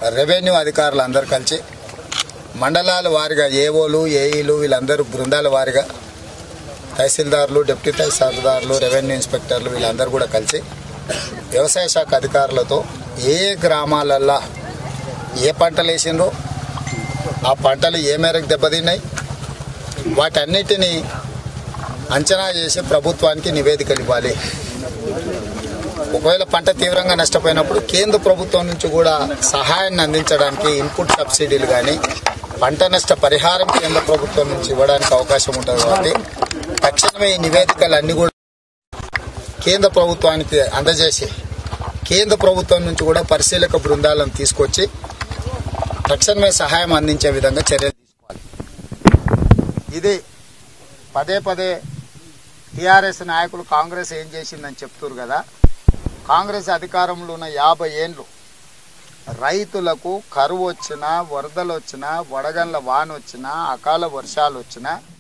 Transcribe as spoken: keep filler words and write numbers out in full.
Revenue అధికారులు అందరూ కలిసి మండలాల వారిగా ఏఓలు ఏఈలు వీళ్ళందరూ బృందాల వారిగా తహసీల్దారులు డిప్యూటీ తహసీల్దారులు రెవెన్యూ ఇన్స్పెక్టర్లు వీళ్ళందరూ కూడా కలిసి వ్యవసాయ శాఖ అధికారులతో ఏ గ్రామాలల్లో ఏ పంటలు వేసిండ్రో ఆ పంటలు ఏ మేరకు దెబ్బతిన్నాయి వాటన్నిటినీ అంచనా చేసి ప్రభుత్వానికి నివేదికలు ఇవ్వాలి. ఒకవేళ పంట తీవ్రంగా నష్టపోయినప్పుడు కేంద్ర ప్రభుత్వం నుంచి కూడా సహాయాన్ని అందించడానికి ఇన్పుట్ సబ్సిడీలు కానీ పంట నష్ట పరిహారం కేంద్ర ప్రభుత్వం నుంచి ఇవ్వడానికి అవకాశం ఉంటుంది. కాబట్టి తక్షణమే ఈ నివేదికలు అన్ని కూడా కేంద్ర ప్రభుత్వానికి అందజేసి కేంద్ర ప్రభుత్వం నుంచి కూడా పరిశీలక బృందాలను తీసుకొచ్చి తక్షణమే సహాయం అందించే విధంగా చర్యలు తీసుకోవాలి. ఇది పదే పదే టీఆర్ఎస్ నాయకులు కాంగ్రెస్ ఏం చేసిందని చెప్తున్నారు కదా. కాంగ్రెస్ అధికారంలో ఉన్న యాభై ఏళ్ళు రైతులకు కరువు వచ్చినా, వరదలు వచ్చినా, వడగండ్ల వాన వచ్చినా, అకాల వర్షాలు వచ్చినా